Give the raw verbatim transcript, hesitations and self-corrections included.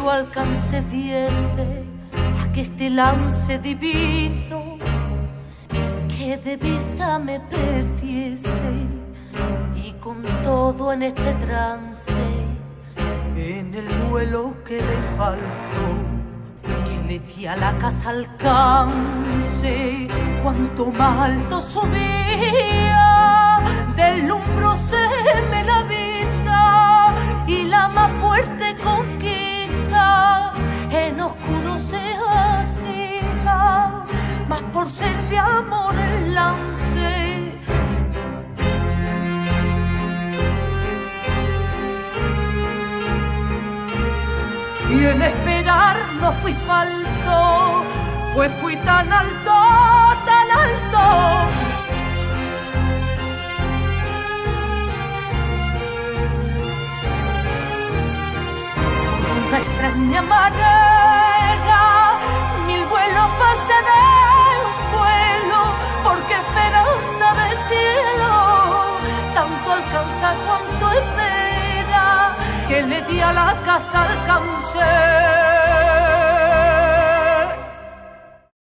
yo alcance diese a que este lance divino que de vista me perdiese, y con todo en este trance, en el vuelo que le faltó, que le di a la casa alcance. Cuanto más alto subía, deslumbroseme la vista, y la más fuerte conquista en oscuro se hacía, más por ser de amor el lance. Y en esperar no fui falto, pues fui tan alto, tan alto. Por una extraña manera, mil vuelos pasé de un vuelo, porque esperanza de cielo tanto alcanza cuanto espera, que le di a la casa alcancé.